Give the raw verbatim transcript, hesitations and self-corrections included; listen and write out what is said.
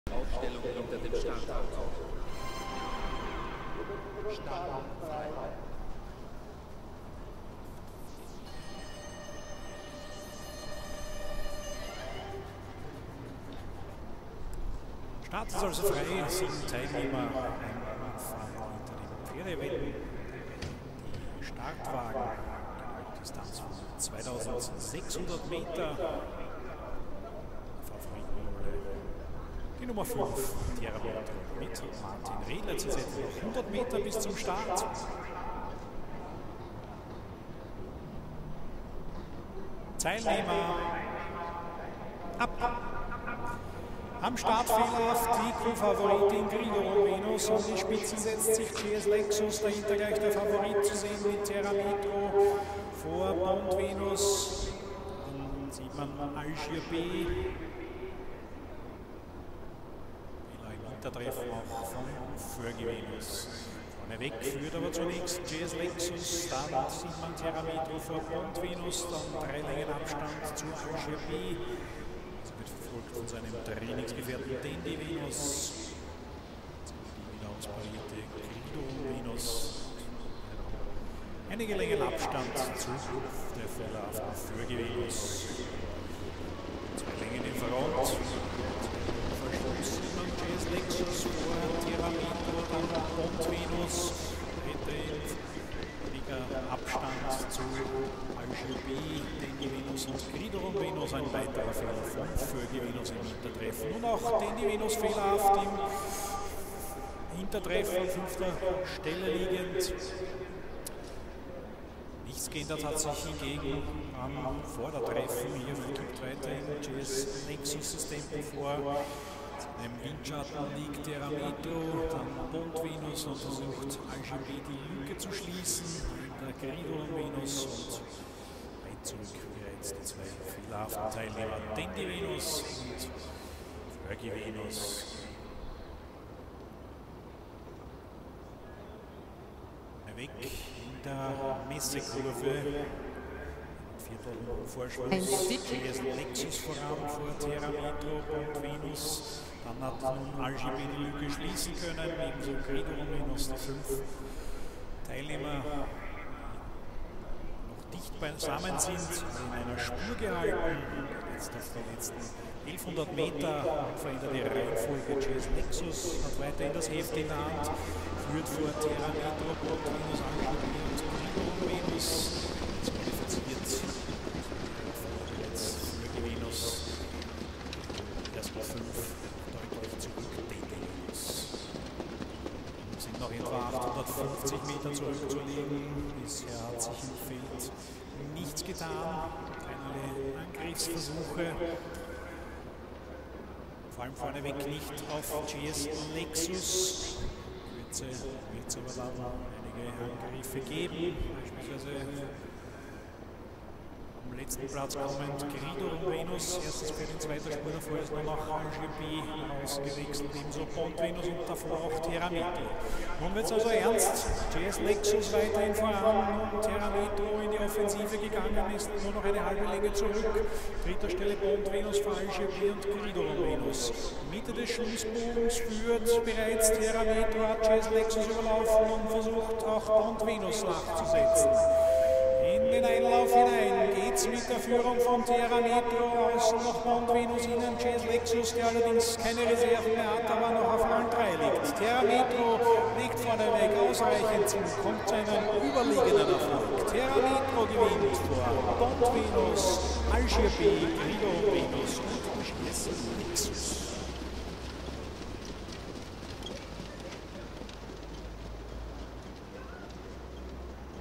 Aufstellung hinter dem Startauto. Start frei. Start ist also frei, sieben Teilnehmer einfahren hinter den Pferdewetten. Die Startwagen, die Distanz von zweitausendsechshundert Meter. Favoritenrolle die Nummer fünf, Terramoto mit Martin Redler. Jetzt sind noch hundert Meter bis zum Start. Teilnehmer ab. Am Start fehlerhaft die Co-Favoritin Grido Venus. Um die Spitze setzt sich G S Lexus, dahinter gleich der Favorit zu sehen mit Terrametro vor Bond Venus. Dann sieht man Algier B. Im Hintertreffen auch von Fergie Venus. Vorneweg führt aber zunächst G S Lexus, dann sieht man Terrametro vor Bond Venus, dann drei Längen Abstand zu Algier B. Verfolgt von seinem Trainingsgefährten Dandy Venus, die wieder ausparierte Grido Venus. Einige Längen Abstand zu der fehlerhaften Fergie Venus. Zwei Längen in Front. Verschluss sieht man G S Lexus vor Terrametro, dann Bond Venus. Dritte weniger Abstand zu Algier B, Dandy Venus und Grido Venus. Ein weiterer Fehler von Fergie Venus im Hintertreffen. Und auch Dandy Venus fehlerhaft im Hintertreffen, fünfter Stelle liegend. Nichts geändert hat sich hingegen am Vordertreffen. Hier gibt weiterhin G S Lexus das Tempo vor. Im Windschatten liegt Terrametro, dann Bond Venus und versucht Algier B die Lücke zu schließen. Der Grido Venus und weit zurück bereits die zwei fehlerhaften Teilnehmer Dandy Venus und Fergie Venus. Weg in der Messekurve. Viertel Vorschuss. G S Lexus voran vor Terrametro und Venus. Dann hat nun Algier B die Lücke schließen können, ebenso Grido Venus, die fünf Teilnehmer noch dicht beisammen sind, in einer Spur gehalten. Jetzt auf der letzten elfhundert Meter veränderte Reihenfolge. G S Lexus hat weiterhin das Heft in der Hand, führt vor Terrametro, Bond Venus, Algier B und Grido Venus. Jetzt qualifiziert jetzt Fergie Venus. Erstmal fünf deutlich zurück, Dandy Venus. Es sind noch etwa achthundertfünfzig Meter zurückzulegen. Bisher hat sich im Feld nichts getan. Keinerlei Angriffsversuche. Vor allem vorneweg nicht auf G S Lexus. Wird es aber dann einige Angriffe geben. Beispielsweise am letzten Platz kommend Grido Venus. Erstes Pferd in zweiter Spur, davor ist noch nach Algier B ausgewechselt. Ebenso Bond Venus und davor auch Terrametro. Nun wird es also ernst. G S Lexus weiterhin voran und Terrametro in die Offensive gegangen ist. Nur noch eine halbe Länge zurück. Dritter Stelle Bond Venus vor Algier B und Grido Venus. Mitte des Schlussbogens führt bereits Terrametro, hat G S Lexus überlaufen und versucht auch Bond Venus nachzusetzen. In den Einlauf hinein geht's mit der Führung von Terrametro, außen noch Bond Venus, innen G S Lexus, der allerdings keine Reserven mehr hat, aber noch auf allen drei liegt. Terrametro legt vorneweg ausreichend zu, kommt zu einem überliegenden Erfolg. Terrametro gewinnt vor Bond Venus, Algier B, Grido Venus und G S Lexus.